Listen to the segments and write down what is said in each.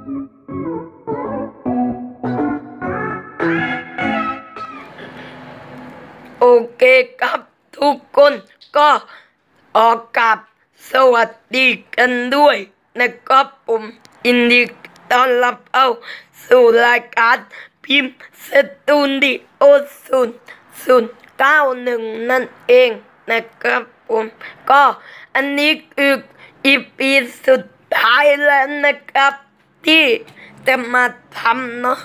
โอเคครับทุกคนก็ออกกับสวัสดีกันด้วยนะครับผมยินดีต้อนรับเอาสู่รายการพิมพ์สตูดิโอ0091นั่นเองนะครับผมก็อันนี้คือEPสุดท้ายแล้วนะครับที่จะมาทำเนาะ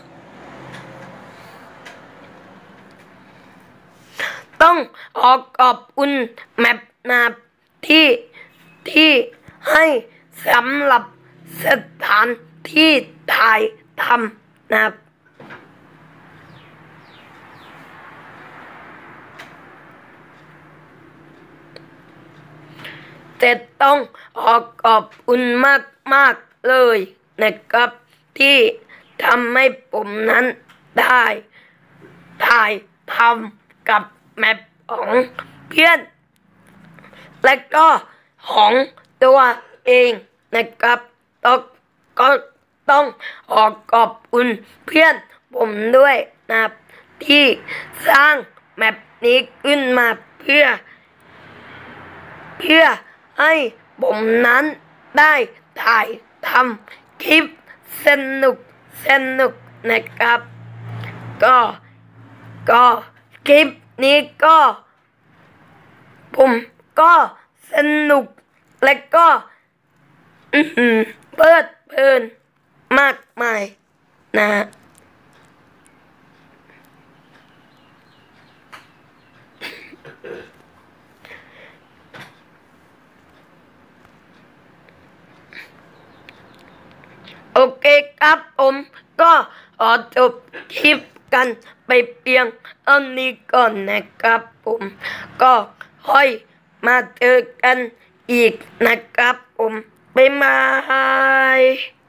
ต้องขอบคุณแมปนาที่ให้สำหรับสถานที่ถ่ายทำนะครับจะต้องขอบคุณมากเลยนะครับที่ทำให้ผมนั้นได้ถ่ายทำกับแมปของเพื่อนและก็ของตัวเองนะครับก็ต้องขอบคุณเพื่อนผมด้วยนะครับที่สร้างแมปนี้ขึ้นมาเพื่อให้ผมนั้นได้ถ่ายทำคลิปสนุกนะครับก็คลิปนี้ก็ผมก็สนุกและก็เพลิดเพลินมากมายนะโอเคครับผมก็จบคลิปกันไปเพียงเท่านี้ก่อนนะครับผมก็ค่อยมาเจอกันอีกนะครับผมบ๊ายบาย